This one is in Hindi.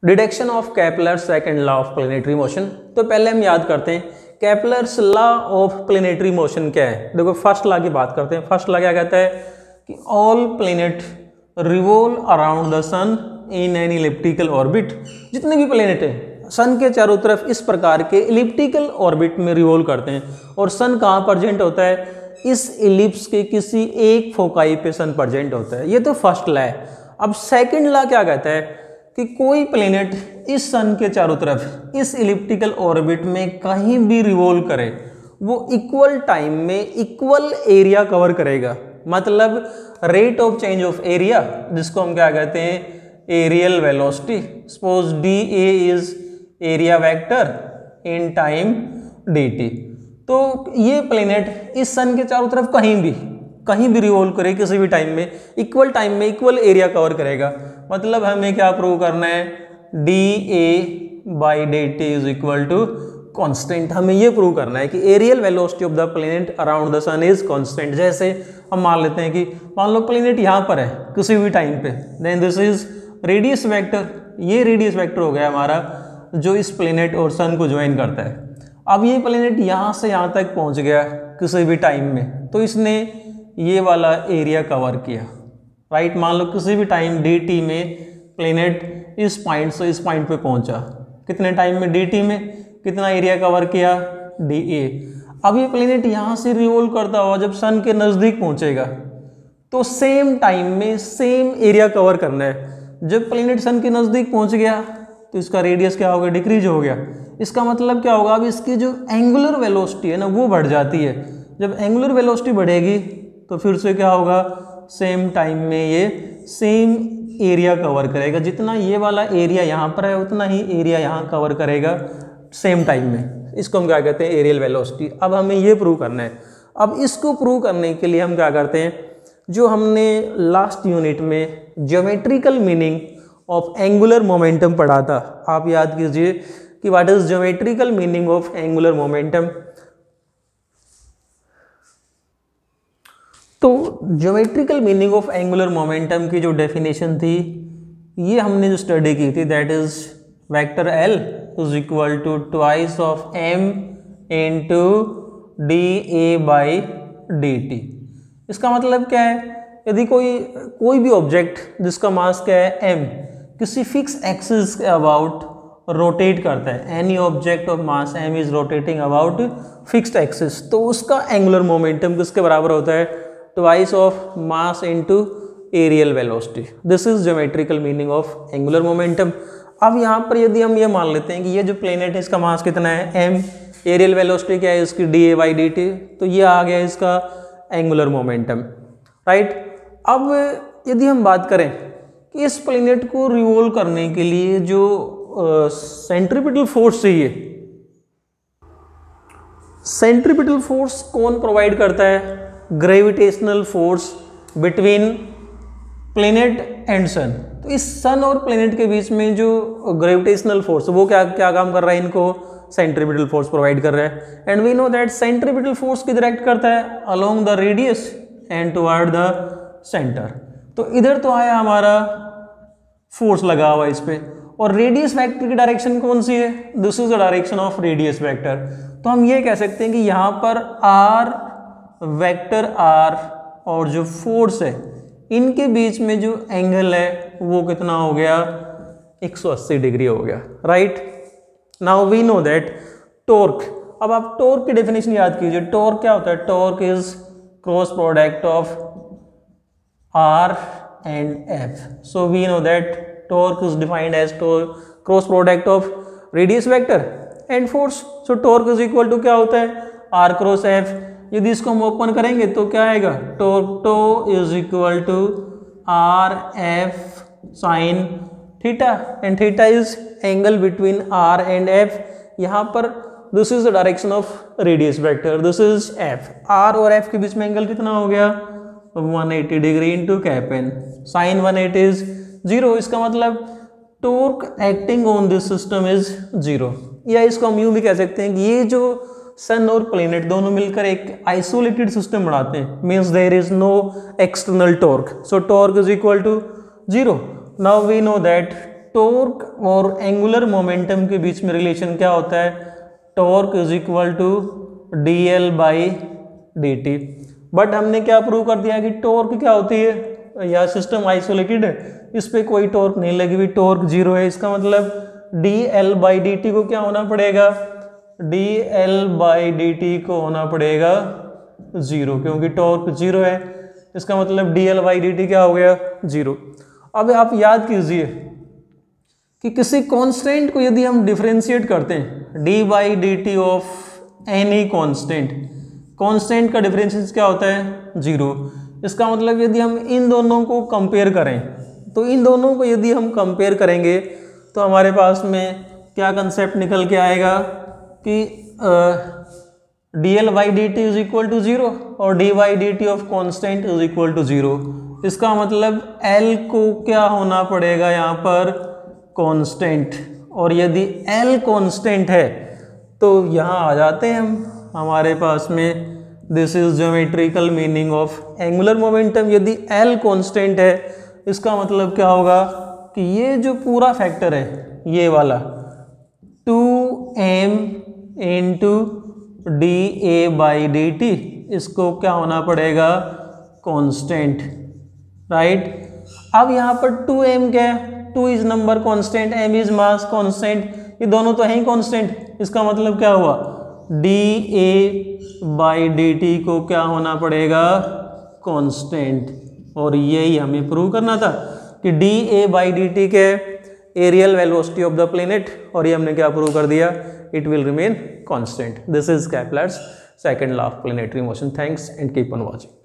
Deduction of Kepler's second law of planetary motion. तो पहले हम याद करते हैं Kepler's law of planetary motion क्या है। देखो फर्स्ट लॉ की बात करते हैं। फर्स्ट लॉ क्या कहता है कि all planet revolve around the sun in an elliptical orbit. जितने भी प्लेनेट हैं सन के चारों तरफ इस प्रकार के इलिप्टिकल ऑर्बिट में रिवॉल्व करते हैं और सन कहाँ प्रेजेंट होता है, इस इलिप्स के किसी एक फोकाई पे सन प्रेजेंट होता है। ये तो फर्स्ट लॉ है। अब सेकंड लॉ क्या कहता है कि कोई प्लेनेट इस सन के चारों तरफ इस इलिप्टिकल ऑर्बिट में कहीं भी रिवॉल्व करे वो इक्वल टाइम में इक्वल एरिया कवर करेगा। मतलब rate of change of area, जिसको हम क्या कहते हैं, areal velocity. Suppose D A is area vector in time D T. तो ये प्लेनेट इस सन के चारों तरफ कहीं भी रिवॉल्व करे किसी भी टाइम में इक्वल एरिया कवर करेगा। मतलब हमें क्या प्रूव करना है, D A by D T is equal to constant. हमें ये प्रूव करना है कि areal velocity of the planet around the sun is constant. जैसे हम मान लेते हैं कि मान लो प्लेनेट यहाँ पर है किसी भी टाइम पे, then this is radius vector. ये रेडियस वेक्टर हो गया हमारा जो इस प्लेनेट और सन को ज्वाइन करता है। अब ये प्लेनेट यहाँ से यहाँ तक पहुँच गया किसी भी टाइम में, तो इसने ये वाला एरिया कवर किया, राइट। मान लो किसी भी टाइम डी टी में प्लेनेट इस पॉइंट से इस पॉइंट पे पहुंचा, कितने टाइम में, डी टी में कितना एरिया कवर किया, डी ए। अब ये प्लेनेट यहाँ से रिवॉल्व करता हुआ जब सन के नज़दीक पहुंचेगा तो सेम टाइम में सेम एरिया कवर करना है। जब प्लेनेट सन के नज़दीक पहुंच गया तो इसका रेडियस क्या हो गया, डिक्रीज हो गया। इसका मतलब क्या होगा, अब इसकी जो एंगुलर वेलोसिटी है ना वो बढ़ जाती है। जब एंगुलर वेलोसिटी बढ़ेगी तो फिर से क्या होगा, सेम टाइम में ये सेम एरिया कवर करेगा। जितना ये वाला एरिया यहाँ पर है उतना ही एरिया यहाँ कवर करेगा सेम टाइम में। इसको हम क्या कहते हैं, एरियल वेलोसिटी। अब हमें ये प्रूव करना है। अब इसको प्रूव करने के लिए हम क्या करते हैं, जो हमने लास्ट यूनिट में geometrical meaning of angular momentum पढ़ा था, आप याद कीजिए कि what is geometrical meaning of angular momentum. तो geometrical meaning of angular momentum की जो डेफिनेशन थी ये हमने जो स्टडी की थी, that is vector L is equal to twice of M into D A by D T. इसका मतलब क्या है, यदि कोई भी ऑब्जेक्ट जिसका मास क्या है एम किसी फिक्स एक्सिस के अबाउट रोटेट करता है, any object of mass M is rotating about fixed axis, तो उसका एंगुलर मोमेंटम किसके बराबर होता है, twice of mass into areal velocity. This is geometrical meaning of angular momentum. अब यहाँ पर यदि हम ये मान लेते हैं कि ये जो प्लेनेट है इसका मास कितना है एम, एरियल वेलोसिटी क्या है इसकी D A by D T, तो ये आ गया इसका एंगुलर मोमेंटम, राइट। अब यदि हम बात करें कि इस प्लेनेट को रिवॉल्व करने के लिए जो सेंट्रीपिटल फोर्स चाहिए, सेंट्रीपिटल फोर्स कौन प्रोवाइड करता है, gravitational force between planet and sun. तो इस सन और प्लेनेट के बीच में जो ग्रेविटेशनल फोर्स वो क्या काम कर रहा है, इनको सेंट्रीपिटल फोर्स प्रोवाइड कर रहा है। And we know that centripetal force किधर एक्ट करता है, along the radius and toward the center. तो इधर तो आया हमारा फोर्स लगा हुआ इस पे, और रेडियस वेक्टर की डायरेक्शन कौन सी है, this is the direction of radius vector. तो हम ये कह सकते हैं कि यहाँ पर आर वेक्टर आर और जो फोर्स है इनके बीच में जो एंगल है वो कितना हो गया, 180 डिग्री हो गया, right. Now we know that torque. अब आप टॉर्क की डेफिनेशन याद कीजिए। टॉर्क क्या होता है, torque is cross product of R and F. So we know that torque is defined as cross product of radius vector and force. So torque is equal to क्या होता है, आर क्रॉस एफ। यदि इसको हम ओपन करेंगे तो क्या आएगा, tau is equal to R F sine theta, and theta is angle between R and F. यहाँ पर this is the direction of radius vector, this is F. R और एफ के बीच में एंगल कितना हो गया, 180 degree into cap N, sine 180 is 0। इसका मतलब torque acting on this system is 0। या इसको हम यूं भी कह सकते हैं कि ये जो सन और प्लेनेट दोनों मिलकर एक आइसोलेटेड सिस्टम बनाते हैं, means there is no external torque. So torque is equal to 0। Now we know that torque और एंगुलर मोमेंटम के बीच में रिलेशन क्या होता है, torque is equal to dl by dt। But हमने क्या प्रूव कर दिया कि टॉर्क क्या होती है, या सिस्टम आइसोलेटेड है, इस पे कोई टॉर्क नहीं लगी हुई, टॉर्क जीरो है। इसका मतलब dl बाई dt को क्या होना पड़ेगा, dl बाई dt को होना पड़ेगा जीरो, क्योंकि टॉर्क जीरो है। इसका मतलब dl बाई dt क्या हो गया, जीरो। अब आप याद कीजिए कि किसी कांस्टेंट को यदि हम डिफरेंशिएट करते हैं, d by D T of any constant, constant का डिफरेंशियल क्या होता है, जीरो। इसका मतलब यदि हम इन दोनों को कंपेयर करें, तो इन दोनों को यदि हम कंपेयर करेंगे तो हमारे पास में क्या कंसेप्ट निकल के आएगा कि dl by D T is equal to zero और d by D T of constant is equal to zero. इसका मतलब L को क्या होना पड़ेगा यहाँ पर, कांस्टेंट, और यदि L कांस्टेंट है तो यहाँ आ जाते हैं हम, हमारे पास में this is geometrical meaning of angular momentum. यदि L कांस्टेंट है इसका मतलब क्या होगा कि ये जो पूरा फैक्टर है, ये वाला 2m into d A by D t, इसको क्या होना पड़ेगा, कांस्टेंट, राइट। अब यहाँ पर 2m क्या है, 2 is number constant, m is mass constant, ये दोनों तो है ही कांस्टेंट। इसका मतलब क्या हुआ, d A by D t को क्या होना पड़ेगा, कांस्टेंट। और यही हमें प्रूव करना था कि d A by D t के areal velocity of the planet, और ये हमने क्या प्रूव कर दिया, it will remain constant. This is Kepler's second law of planetary motion. Thanks and keep on watching.